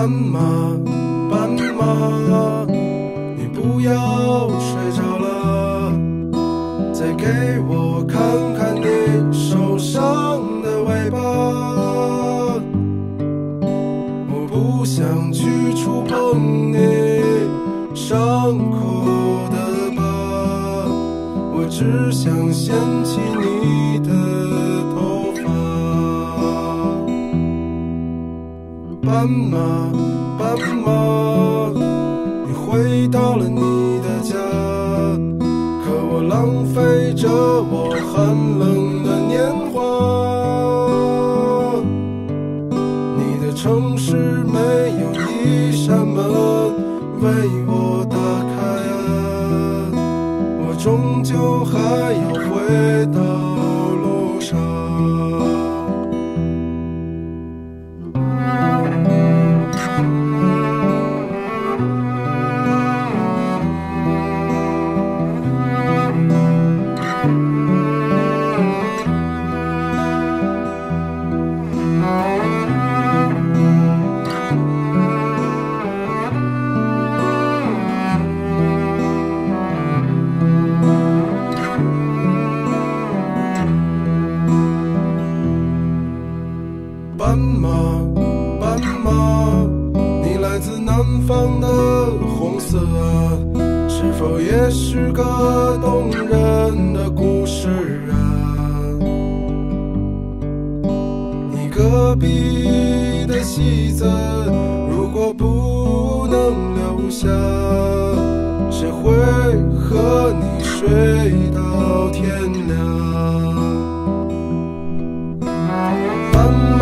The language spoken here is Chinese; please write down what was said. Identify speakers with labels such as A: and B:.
A: 斑马，斑马，你不要睡着了，再给我看看你受伤的尾巴。我不想去触碰你伤口的疤，我只想掀起你的头发。斑马，斑马，你回到了你的家，可我浪费着我寒冷的年华。你的城市没有一扇门为我打开啊，我终究还要回到路上。斑马，斑马，你来自南方的红色啊，是否也是个动人的故事啊？你隔壁的戏子，如果不能留下，谁会和你睡到天亮？斑马，